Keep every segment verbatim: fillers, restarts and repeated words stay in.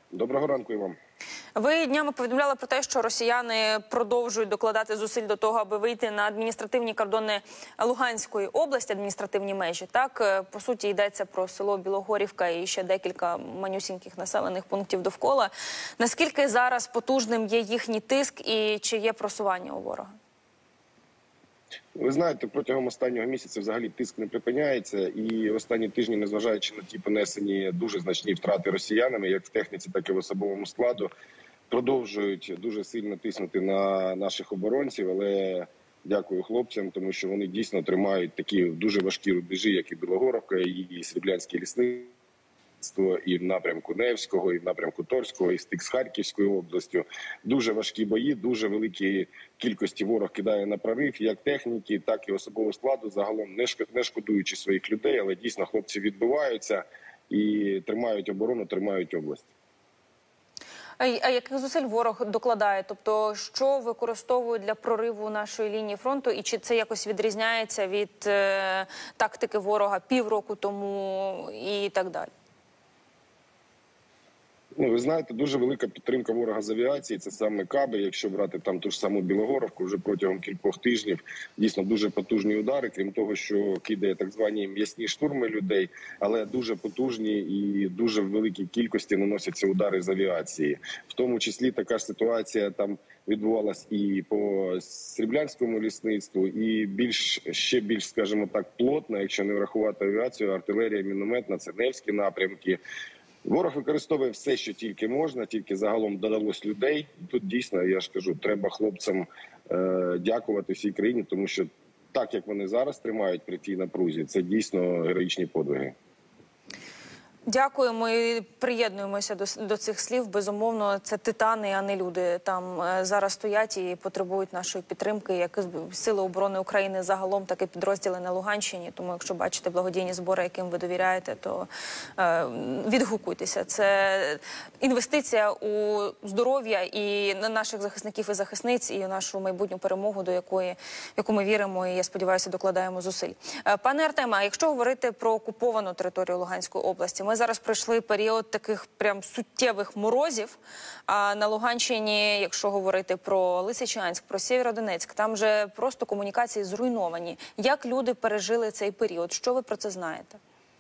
Доброго ранку і вам. Ви днями повідомляли про те, що росіяни продовжують докладати зусиль до того, аби вийти на адміністративні кордони Луганської області, адміністративні межі. Так, по суті, йдеться про село Білогорівка і ще декілька манюсіньких населених пунктів довкола. Наскільки зараз потужним є їхній тиск і чи є просування у ворога? Ви знаєте, протягом останнього місяця взагалі тиск не припиняється. І останні тижні, незважаючи на ті понесені дуже значні втрати росіянами, як в техніці, так і в особовому складу, продовжують дуже сильно тиснути на наших оборонців. Але дякую хлопцям, тому що вони дійсно тримають такі дуже важкі рубежі, як і Білогорівка, і Сріблянське лісництво, і в напрямку Невського, і в напрямку Торського, і стик з Харківською областю. Дуже важкі бої, дуже великі кількості ворог кидає на прорив, як техніки, так і особового складу, загалом не шкодуючи своїх людей, але дійсно хлопці відбиваються і тримають оборону, тримають область. А яких зусиль ворог докладає? Тобто, що використовують для прориву нашої лінії фронту? І чи це якось відрізняється від е, тактики ворога півроку тому і так далі? Ну, ви знаєте, дуже велика підтримка ворога з авіації. Це саме каби. Якщо брати там ту ж саму Білогорівку, вже протягом кількох тижнів дійсно дуже потужні удари. Крім того, що кидає так звані м'ясні штурми людей, але дуже потужні і дуже в великій кількості наносяться удари з авіації. В тому числі така ж ситуація там відбувалась і по Сріблянському лісництву, і більш ще більш, скажімо так, плотно, якщо не врахувати авіацію, артилерія, мінометна, це Невські напрямки. Ворог використовує все, що тільки можна, тільки загалом додалось людей. І тут дійсно, я ж кажу, треба хлопцям е дякувати всій країні, тому що так, як вони зараз тримають при тій напрузі, це дійсно героїчні подвиги. Дякуємо і приєднуємося до, до цих слів. Безумовно, це титани, а не люди. Там е, зараз стоять і потребують нашої підтримки, як Сили оборони України загалом, так і підрозділи на Луганщині. Тому, якщо бачите благодійні збори, яким ви довіряєте, то е, відгукуйтеся. Це інвестиція у здоров'я і наших захисників і захисниць, і у нашу майбутню перемогу, до якої, яку ми віримо і, я сподіваюся, докладаємо зусиль. Е, пане Артеме, а якщо говорити про окуповану територію Луганської області, ми зараз пройшли період таких прям суттєвих морозів. А на Луганщині, якщо говорити про Лисичанськ, про Сєвєродонецьк, там же просто комунікації зруйновані. Як люди пережили цей період? Що ви про це знаєте?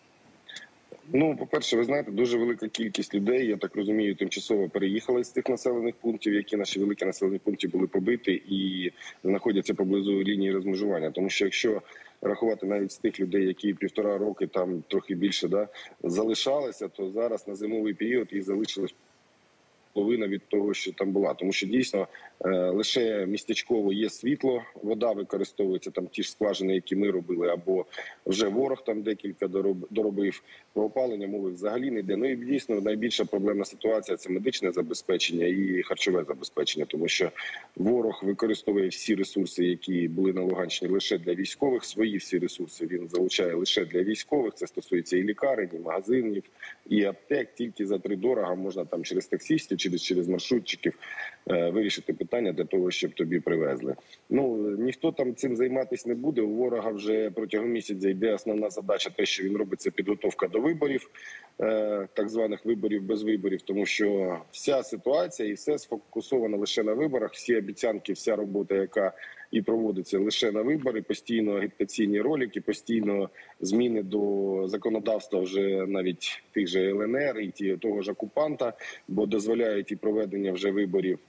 Ну, по-перше, ви знаєте, дуже велика кількість людей, я так розумію, тимчасово переїхали з тих населених пунктів, які наші великі населені пункти були побиті і знаходяться поблизу лінії розмежування. Тому що якщо рахувати навіть з тих людей, які півтора роки, там трохи більше, да, залишалися, то зараз на зимовий період їх залишилось половина від того, що там була. Тому що дійсно е, лише містечково є світло, вода використовується, там ті ж скважини, які ми робили, або вже ворог там декілька дороб, доробив. Про опалення мови взагалі не йде. Ну і дійсно найбільша проблемна ситуація – це медичне забезпечення і харчове забезпечення, тому що ворог використовує всі ресурси, які були на Луганщині, лише для військових. Свої всі ресурси він залучає лише для військових. Це стосується і лікарень, і магазинів, і аптек. Тільки за три дорога можна там через таксістів, через, через маршрутчиків е, вирішити питання для того, щоб тобі привезли. Ну, ніхто там цим займатися не буде. У ворога вже протягом місяця йде основна задача, те, що він робить, це підготовка до виборів, е, так званих виборів без виборів, тому що вся ситуація і все сфокусовано лише на виборах, всі обіцянки, вся робота, яка і проводиться лише на вибори, постійно агітаційні ролики, постійно зміни до законодавства вже навіть тих же Л Н Р і ті, того ж окупанта, бо дозволяють і проведення вже виборів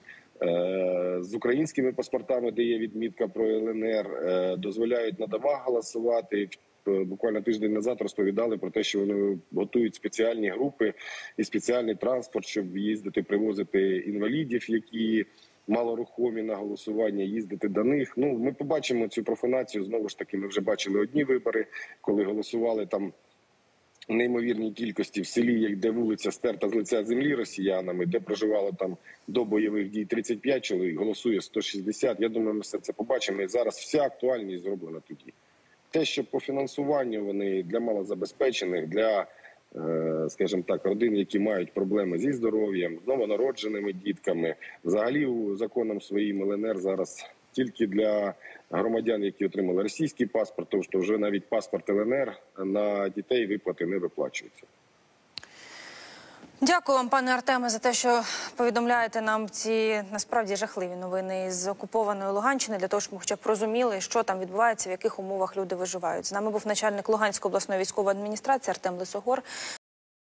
е, з українськими паспортами, де є відмітка про Л Н Р, е, дозволяють на домах голосувати. Буквально тиждень назад розповідали про те, що вони готують спеціальні групи і спеціальний транспорт, щоб їздити, привозити інвалідів, які малорухомі на голосування, їздити до них. Ну, ми побачимо цю профанацію. Знову ж таки, ми вже бачили одні вибори, коли голосували там неймовірній кількості в селі, де вулиця стерта з лиця землі росіянами, де проживало там до бойових дій тридцять п'ять чоловік, голосує сто шістдесят. Я думаю, ми все це побачимо. І зараз вся актуальність зроблена тоді. Те, що по фінансуванню вони для малозабезпечених, для, скажімо так, родин, які мають проблеми зі здоров'ям, з новонародженими дітками, взагалі у законом своїм Л Н Р зараз тільки для громадян, які отримали російський паспорт, тому що вже навіть паспорт Л Н Р на дітей виплати не виплачуються. Дякую вам, пане Артеме, за те, що повідомляєте нам ці насправді жахливі новини з окупованої Луганщини, для того, щоб ми хоча б розуміли, що там відбувається, в яких умовах люди виживають. З нами був начальник Луганської обласної військової адміністрації Артем Лисогор.